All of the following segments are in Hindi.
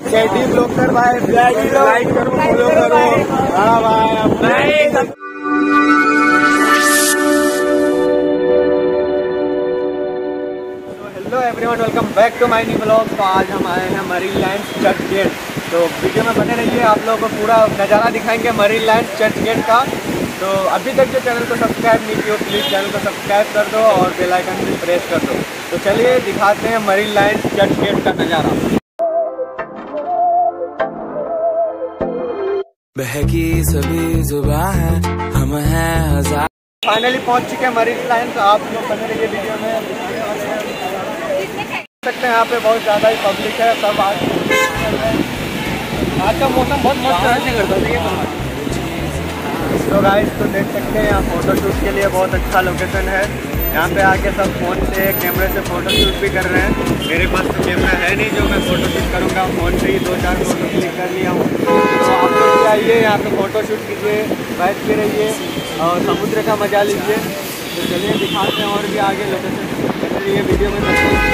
शेडी ब्लॉकर भाई, लाइक करो, फॉलो करो। हाँ भाई, hello everyone, welcome back to my new blog. तो आज हम आए हैं मरीन लाइन चर्च गेट। तो वीडियो में बने रहिए, आप लोगों को पूरा नज़ारा दिखाएंगे मरीन लाइन चर्च गेट का। तो अभी तक जो चैनल को सब्सक्राइब नहीं किया प्लीज़ चैनल को सब्सक्राइब कर दो और बेल आइकन भी प्रेस कर दो। तो चलिए दिखाते हैं मरीन लाइन चर्च गेट का नज़ारा। बहकी सभी जुबान है, हम हैं हजार। फाइनली पहुंच चुके हैं मरीन लाइन। तो आप लोग बने रहिए वीडियो में। सकते हैं यहाँ पे बहुत ज़्यादा ही पब्लिक है, सब आज का मौसम बहुत मस्त करता है। तो गाइस तो देख सकते हैं यहाँ फोटोशूट के लिए बहुत अच्छा लोकेशन है। यहाँ पे आके सब फ़ोन से कैमरे से फ़ोटोशूट भी कर रहे हैं। मेरे पास तो कैमरा है नहीं जो मैं फ़ोटोशूट करूँगा, फ़ोन से ही 2-4 फोटो क्लिक कर लिया हूँ। तो आप लोग भी आइए यहाँ पे फ़ोटोशूट कीजिए, बैठ के रहिए और समुद्र का मज़ा लीजिए। तो चलिए दिखाते हैं और भी आगे लोकेशन। चलिए वीडियो में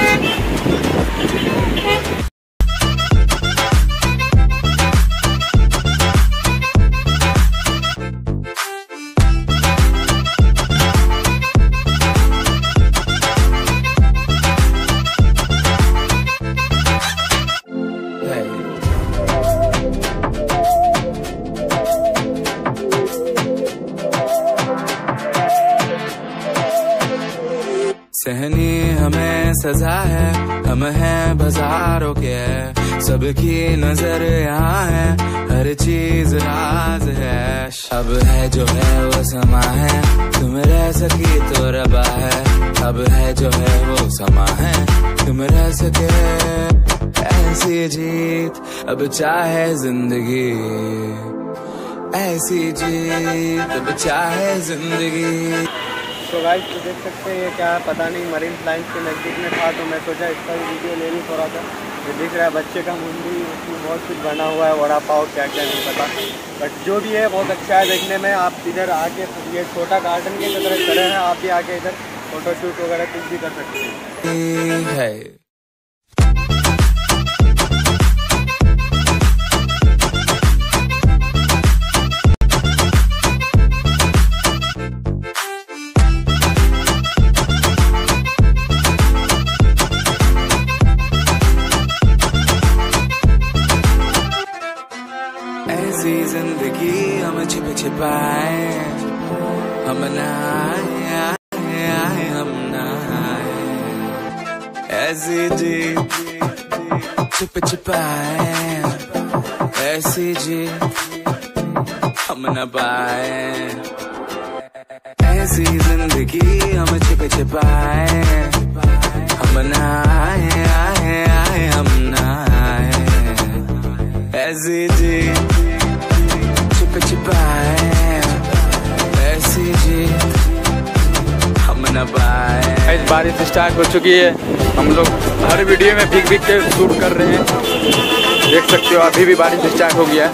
सहनी हमें सजा है, हम हैं बाजारों के, सबकी नजर यहाँ है, हर चीज राज है। अब है जो है वो समा है, तुम रह सकी तो रबा है। अब है जो है वो समा है, तुम रह सके ऐसी जीत। अब चाहे जिंदगी ऐसी जीत, अब चाहे जिंदगी। तो गाइस तो देख सकते हैं ये क्या है पता नहीं, मरीन लाइन के नज़दीक में था तो मैं सोचा इसका भी वीडियो ले लूँ थोड़ा सा। ये दिख रहा है बच्चे का मुंडी, उसमें बहुत कुछ बना हुआ है, वड़ा पाव क्या क्या नहीं पता, बट जो भी है बहुत अच्छा है देखने में। आप इधर आके ये छोटा गार्डन की तरह खड़े हैं, आप भी आके इधर फोटोशूट वगैरह कुछ भी कर सकते हैं। ऐसी जिंदगी हम छिप छिपाए, हम नहाए हम नहाए। ऐसी जी छिप छिपाए, ऐसी जी हम न पाए। ऐसी जिंदगी हम छिप छिपाए, हम नहाए हम नहाए। ऐसी जी छिप छिपाए, ऐसी जी हम न पाए। बारिश स्टार्ट हो चुकी है, हम लोग हर वीडियो में भीग भीग के शूट कर रहे हैं। देख सकते हो अभी भी बारिश स्टार्ट हो गया।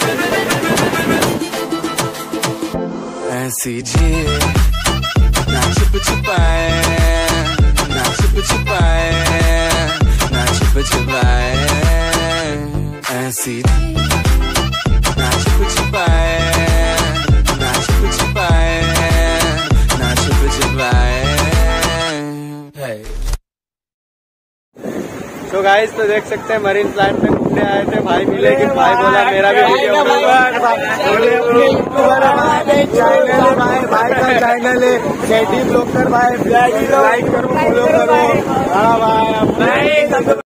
ऐसी जी ना छिप छिपाए, ना छिप छिपाए, ना छिप छिपाए। ऐसी ना छिप छिपाए, ना छिप छिपाए, ना छिप छिपाए। तो गाइस तो देख सकते हैं मरीन लाइन पे घूमने आए थे, भाई भी, लेकिन भाई बोला मेरा भी वीडियो भाई का चैनल है शेडी ब्लॉकर भाई, लाइक करो, फॉलो करो। हाँ भाई,